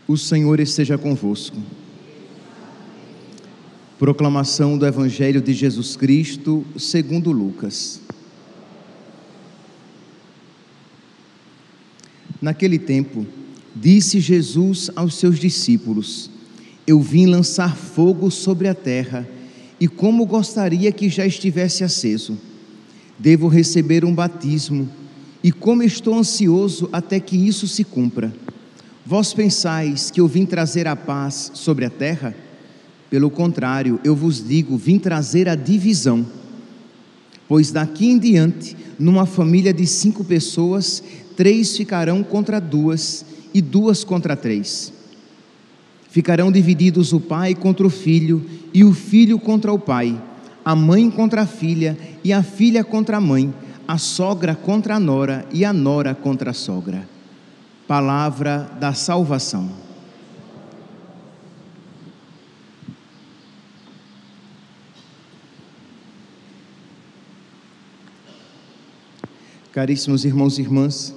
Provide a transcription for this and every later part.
O Senhor esteja convosco. Proclamação do Evangelho de Jesus Cristo segundo Lucas. Naquele tempo, disse Jesus aos seus discípulos: Eu vim lançar fogo sobre a terra, e como gostaria que já estivesse aceso. Devo receber um batismo, e como estou ansioso até que isso se cumpra. Vós pensais que eu vim trazer a paz sobre a terra? Pelo contrário, eu vos digo, vim trazer a divisão. Pois daqui em diante, numa família de 5 pessoas, 3 ficarão contra 2 e 2 contra 3. Ficarão divididos o pai contra o filho e o filho contra o pai, a mãe contra a filha e a filha contra a mãe, a sogra contra a nora e a nora contra a sogra. Palavra da salvação. Caríssimos irmãos e irmãs,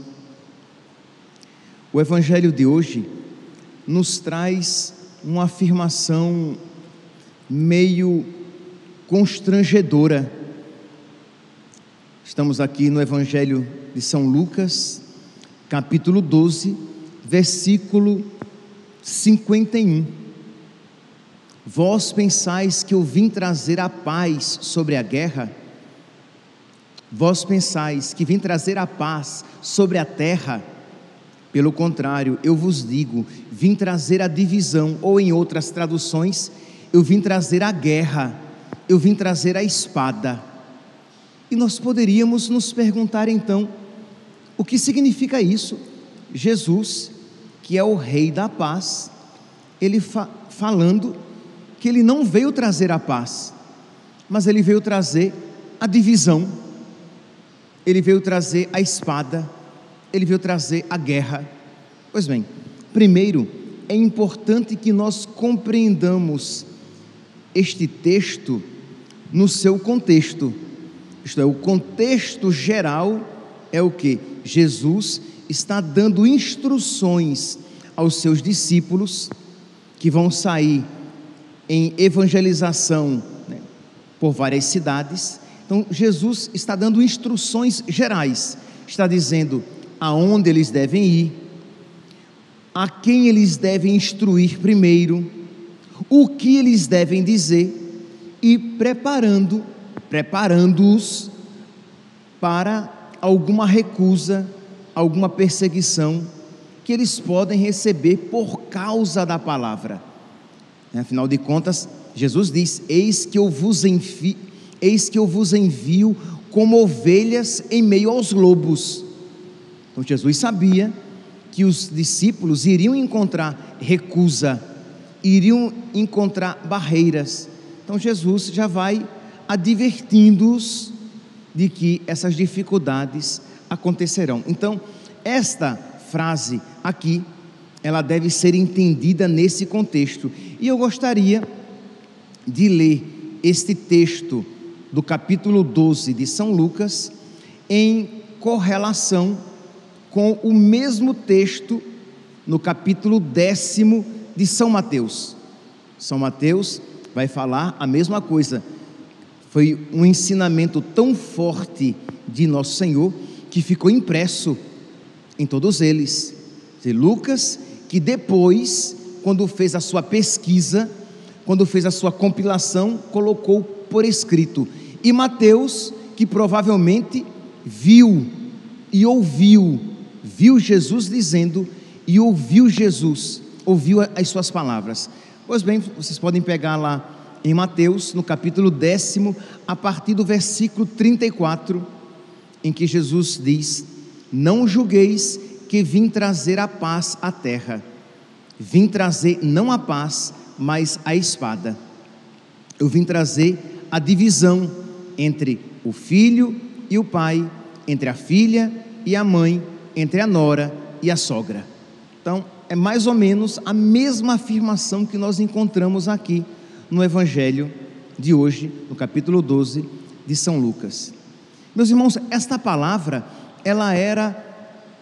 o Evangelho de hoje nos traz uma afirmação meio constrangedora. Estamos aqui no Evangelho de São Lucas, capítulo 12, versículo 51. Vós pensais que eu vim trazer a paz sobre a guerra? Vós pensais que vim trazer a paz sobre a terra? Pelo contrário, eu vos digo, vim trazer a divisão, ou em outras traduções, eu vim trazer a guerra, eu vim trazer a espada. E nós poderíamos nos perguntar então, o que significa isso? Jesus, que é o Rei da paz, ele falando que ele não veio trazer a paz, mas ele veio trazer a divisão, ele veio trazer a espada, ele veio trazer a guerra. Pois bem, primeiro é importante que nós compreendamos este texto no seu contexto, isto é, o contexto geral é o que? Jesus está dando instruções aos seus discípulos que vão sair em evangelização, por várias cidades. Então Jesus está dando instruções gerais, está dizendo aonde eles devem ir, a quem eles devem instruir primeiro, o que eles devem dizer e preparando-os para alguma recusa, alguma perseguição que eles podem receber por causa da palavra. Afinal de contas, Jesus diz: eis que eu vos envio como ovelhas em meio aos lobos. Então Jesus sabia que os discípulos iriam encontrar recusa, iriam encontrar barreiras. Então Jesus já vai advertindo-os de que essas dificuldades acontecerão. Então, esta frase aqui, ela deve ser entendida nesse contexto. E eu gostaria de ler este texto do capítulo 12 de São Lucas em correlação com o mesmo texto no capítulo 10 de São Mateus. São Mateus vai falar a mesma coisa. Foi um ensinamento tão forte de Nosso Senhor que ficou impresso em todos eles. E Lucas, que depois, quando fez a sua pesquisa, quando fez a sua compilação, colocou por escrito. E Mateus, que provavelmente viu Jesus dizendo e ouviu as suas palavras. Pois bem, vocês podem pegar lá em Mateus, no capítulo 10, a partir do versículo 34, em que Jesus diz: não julgueis que vim trazer a paz à terra. Vim trazer não a paz, mas a espada. Eu vim trazer a divisão entre o filho e o pai, entre a filha e a mãe, entre a nora e a sogra. Então, é mais ou menos a mesma afirmação que nós encontramos aqui no Evangelho de hoje, no capítulo 12 de São Lucas. Meus irmãos, esta palavra, ela era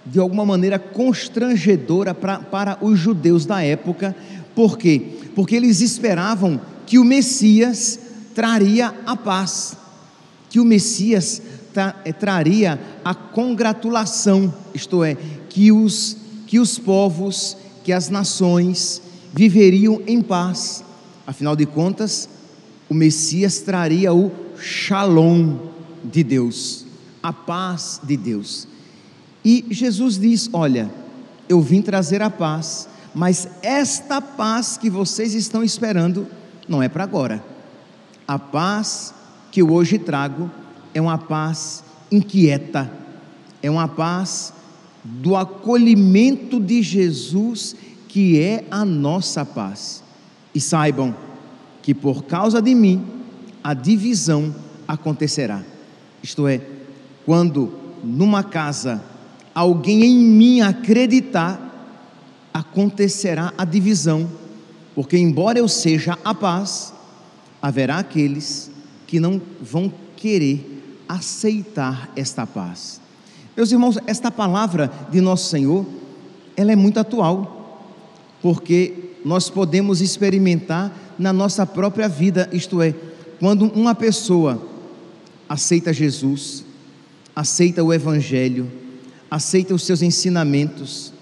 de alguma maneira constrangedora para os judeus da época. Por quê? Porque eles esperavam que o Messias traria a paz, que o Messias traria a congratulação, isto é, que os povos, que as nações viveriam em paz. Afinal de contas, o Messias traria o Shalom de Deus, a paz de Deus. E Jesus diz: olha, eu vim trazer a paz, mas esta paz que vocês estão esperando não é para agora. A paz que eu hoje trago é uma paz inquieta, é uma paz do acolhimento de Jesus, que é a nossa paz. E saibam que por causa de mim a divisão acontecerá. Isto é, quando numa casa alguém em mim acreditar, acontecerá a divisão, porque embora eu seja a paz, haverá aqueles que não vão querer aceitar esta paz. Meus irmãos, esta palavra de nosso Senhor, ela é muito atual, porque nós podemos experimentar na nossa própria vida, isto é, quando uma pessoa aceita Jesus, aceita o Evangelho, aceita os seus ensinamentos,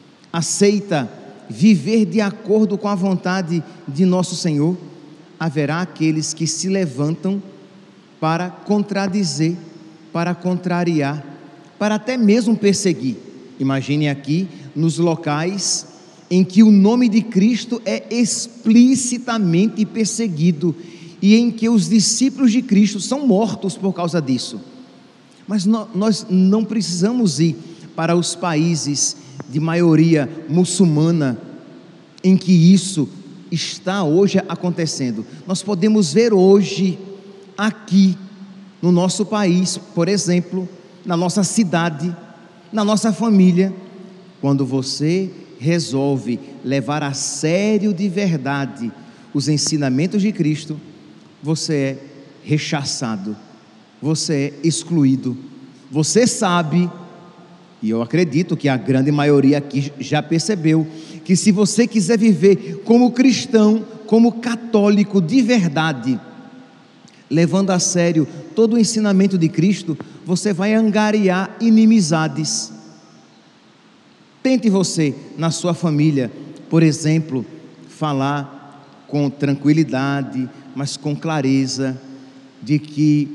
aceita viver de acordo com a vontade de nosso Senhor, haverá aqueles que se levantam para contradizer, para contrariar, para até mesmo perseguir. Imagine aqui nos locais em que o nome de Cristo é explicitamente perseguido e em que os discípulos de Cristo são mortos por causa disso. Mas nós não precisamos ir para os países de maioria muçulmana em que isso está hoje acontecendo. Nós podemos ver hoje aqui no nosso país, por exemplo, na nossa cidade, na nossa família, quando você resolve levar a sério de verdade os ensinamentos de Cristo, você é rechaçado, você é excluído. Você sabe, e eu acredito que a grande maioria aqui já percebeu, que se você quiser viver como cristão, como católico de verdade, levando a sério todo o ensinamento de Cristo, você vai angariar inimizades. Tente você, na sua família, por exemplo, falar com tranquilidade, mas com clareza, de que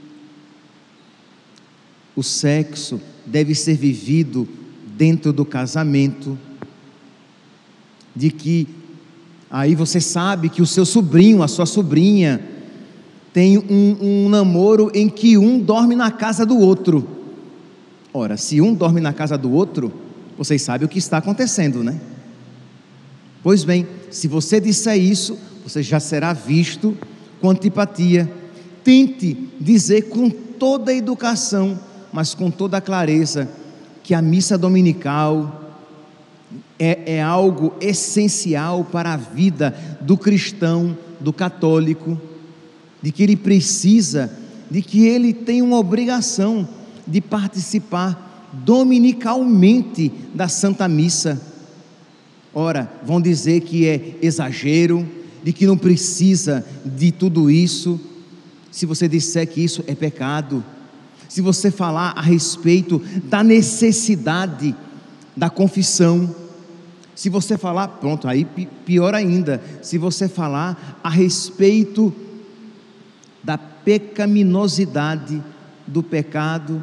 o sexo deve ser vivido dentro do casamento, de que aí você sabe que o seu sobrinho, a sua sobrinha, tem um namoro em que um dorme na casa do outro. Ora, se um dorme na casa do outro, vocês sabem o que está acontecendo, né? Pois bem, se você disser isso, você já será visto com antipatia. Tente dizer com toda a educação, mas com toda a clareza, que a missa dominical é algo essencial para a vida do cristão, do católico, de que ele precisa, de que ele tem uma obrigação de participar dominicalmente da Santa Missa. Ora, vão dizer que é exagero, de que não precisa de tudo isso. Se você disser que isso é pecado, se você falar a respeito da necessidade da confissão, se você falar, pronto, aí pior ainda, se você falar a respeito da pecaminosidade do pecado,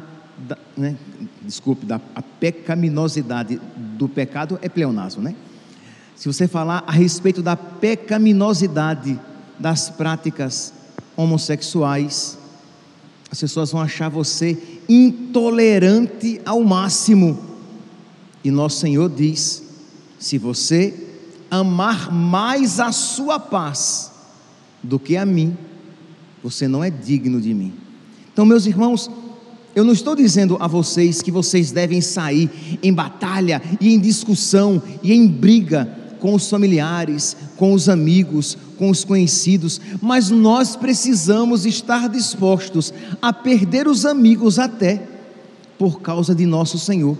a pecaminosidade do pecado é pleonasmo, né? Se você falar a respeito da pecaminosidade das práticas homossexuais, as pessoas vão achar você intolerante ao máximo. E nosso Senhor diz: se você amar mais a sua paz do que a mim, você não é digno de mim. Então, meus irmãos, eu não estou dizendo a vocês que vocês devem sair em batalha e em discussão e em briga com os familiares, com os amigos, com os conhecidos, mas nós precisamos estar dispostos a perder os amigos até por causa de nosso Senhor,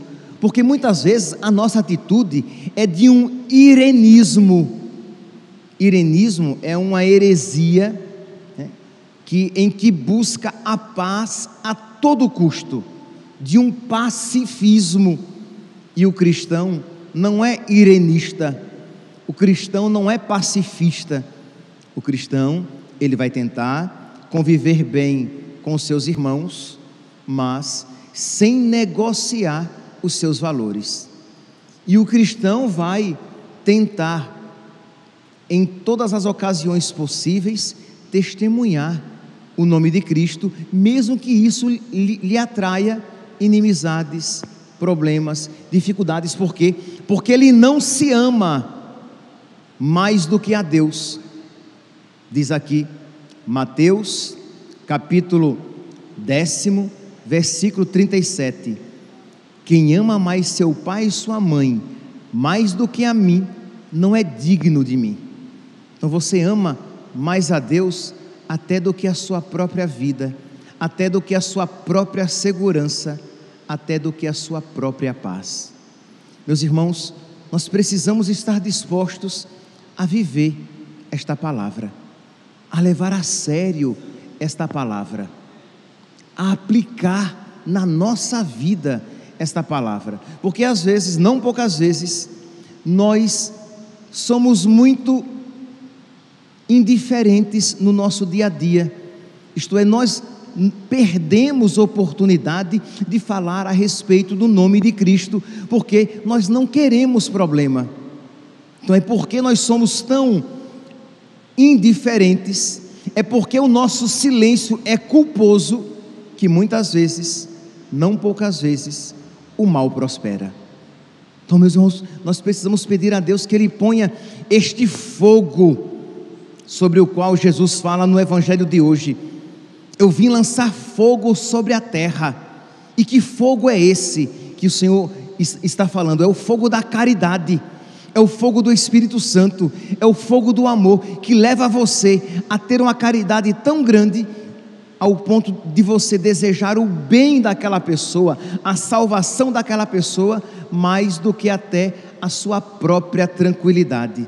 Porque muitas vezes a nossa atitude é de um irenismo. Irenismo é uma heresia, né, em que busca a paz a todo custo, de um pacifismo. E o cristão não é irenista, o cristão não é pacifista. O cristão, ele vai tentar conviver bem com os seus irmãos, mas sem negociar os seus valores. E o cristão vai tentar, em todas as ocasiões possíveis, testemunhar o nome de Cristo, mesmo que isso lhe atraia inimizades, problemas, dificuldades. Por quê? Porque ele não se ama mais do que a Deus. Diz aqui, Mateus, capítulo 10, versículo 37, quem ama mais seu pai e sua mãe, mais do que a mim, não é digno de mim. Então você ama mais a Deus até do que a sua própria vida, até do que a sua própria segurança, até do que a sua própria paz. Meus irmãos, nós precisamos estar dispostos a viver esta palavra, a levar a sério esta palavra, a aplicar na nossa vida esta palavra, porque às vezes, não poucas vezes, nós somos muito indiferentes no nosso dia a dia, isto é, nós perdemos oportunidade de falar a respeito do nome de Cristo, porque nós não queremos problema. Então é porque nós somos tão indiferentes, é porque o nosso silêncio é culposo, que muitas vezes, não poucas vezes, o mal prospera. Então, meus irmãos, nós precisamos pedir a Deus que Ele ponha este fogo sobre o qual Jesus fala no Evangelho de hoje. Eu vim lançar fogo sobre a terra. E que fogo é esse que o Senhor está falando? É o fogo da caridade, é o fogo do Espírito Santo, é o fogo do amor, que leva você a ter uma caridade tão grande, ao ponto de você desejar o bem daquela pessoa, a salvação daquela pessoa, mais do que até a sua própria tranquilidade.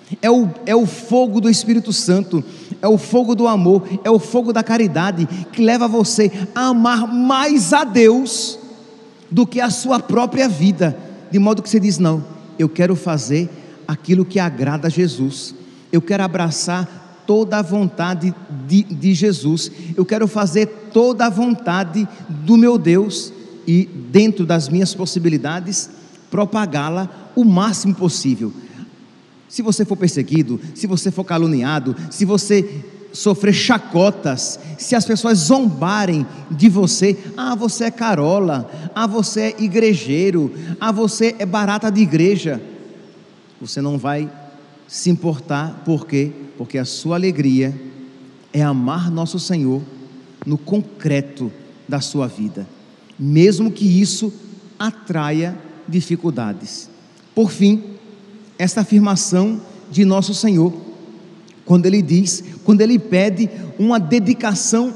É o fogo do Espírito Santo, é o fogo do amor, é o fogo da caridade, que leva você a amar mais a Deus do que a sua própria vida, de modo que você diz: não, eu quero fazer aquilo que agrada a Jesus, eu quero abraçar toda a vontade de Jesus, eu quero fazer toda a vontade do meu Deus, e dentro das minhas possibilidades, propagá-la o máximo possível. Se você for perseguido, se você for caluniado, se você sofrer chacotas, se as pessoas zombarem de você: ah, você é carola, ah, você é igrejeiro, ah, você é barata de igreja, você não vai se importar. Por quê? Porque a sua alegria é amar nosso Senhor no concreto da sua vida, mesmo que isso atraia dificuldades. Por fim, esta afirmação de nosso Senhor, quando Ele pede uma dedicação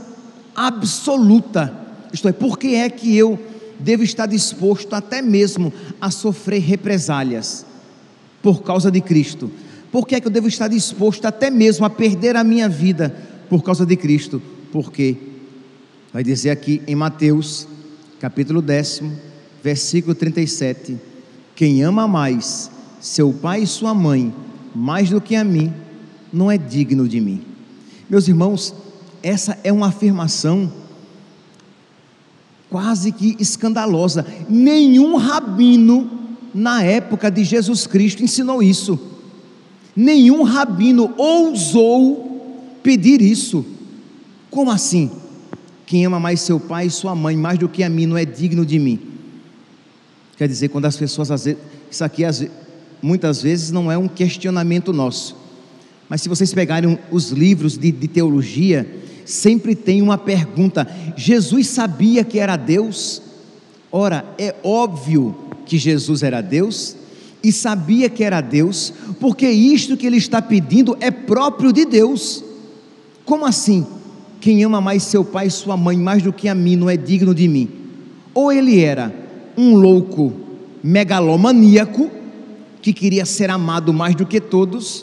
absoluta, isto é, por que é que eu devo estar disposto até mesmo a sofrer represálias por causa de Cristo? Por que é que eu devo estar disposto até mesmo a perder a minha vida por causa de Cristo? Porque vai dizer aqui em Mateus, capítulo 10, versículo 37, quem ama mais seu pai e sua mãe, mais do que a mim, não é digno de mim. Meus irmãos, essa é uma afirmação quase que escandalosa. Nenhum rabino na época de Jesus Cristo ensinou isso. Nenhum rabino ousou pedir isso. Como assim? Quem ama mais seu pai e sua mãe, mais do que a mim, não é digno de mim. Quer dizer, quando as pessoas, às vezes, isso aqui muitas vezes não é um questionamento nosso, mas se vocês pegarem os livros de teologia, sempre tem uma pergunta: Jesus sabia que era Deus? Ora, é óbvio que Jesus era Deus, e sabia que era Deus, porque isto que Ele está pedindo é próprio de Deus. Como assim? Quem ama mais seu pai e sua mãe, mais do que a mim, não é digno de mim. Ou Ele era um louco megalomaníaco que queria ser amado mais do que todos,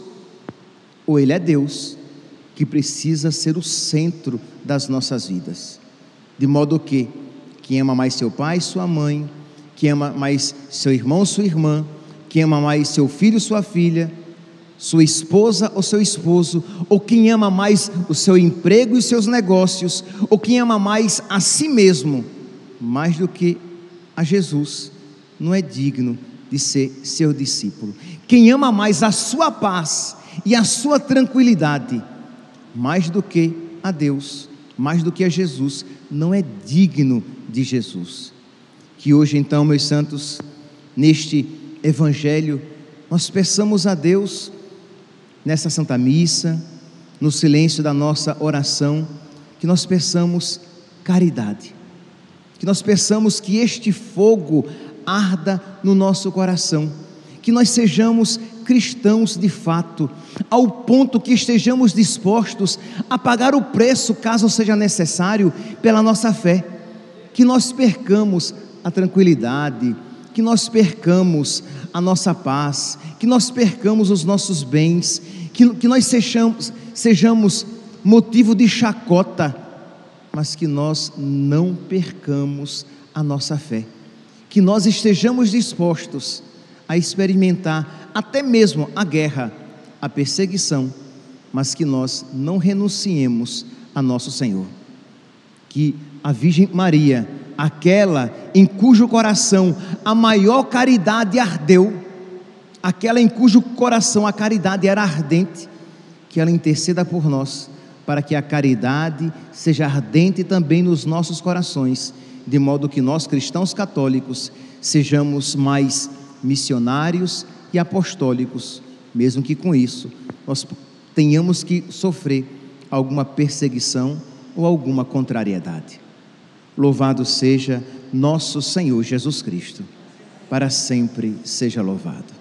ou ele é Deus que precisa ser o centro das nossas vidas, de modo que quem ama mais seu pai, sua mãe, quem ama mais seu irmão, sua irmã, quem ama mais seu filho, sua filha, sua esposa ou seu esposo, ou quem ama mais o seu emprego e os seus negócios, ou quem ama mais a si mesmo, mais do que a Jesus, não é digno de ser seu discípulo. Quem ama mais a sua paz e a sua tranquilidade, mais do que a Deus, mais do que a Jesus, não é digno de Jesus. Que hoje então, meus santos, neste Evangelho, nós peçamos a Deus, nessa Santa Missa, no silêncio da nossa oração, que nós peçamos caridade, que nós peçamos que este fogo arda no nosso coração, que nós sejamos cristãos de fato, ao ponto que estejamos dispostos a pagar o preço, caso seja necessário, pela nossa fé, que nós percamos a tranquilidade, que nós percamos a nossa paz, que nós percamos os nossos bens, que nós sejamos motivo de chacota, mas que nós não percamos a nossa fé, que nós estejamos dispostos a experimentar até mesmo a guerra, a perseguição, mas que nós não renunciemos a nosso Senhor. Que a Virgem Maria, aquela em cujo coração a maior caridade ardeu, aquela em cujo coração a caridade era ardente, que ela interceda por nós, para que a caridade seja ardente também nos nossos corações, de modo que nós, cristãos católicos, sejamos mais missionários e apostólicos, mesmo que com isso nós tenhamos que sofrer alguma perseguição ou alguma contrariedade. Louvado seja nosso Senhor Jesus Cristo, para sempre seja louvado.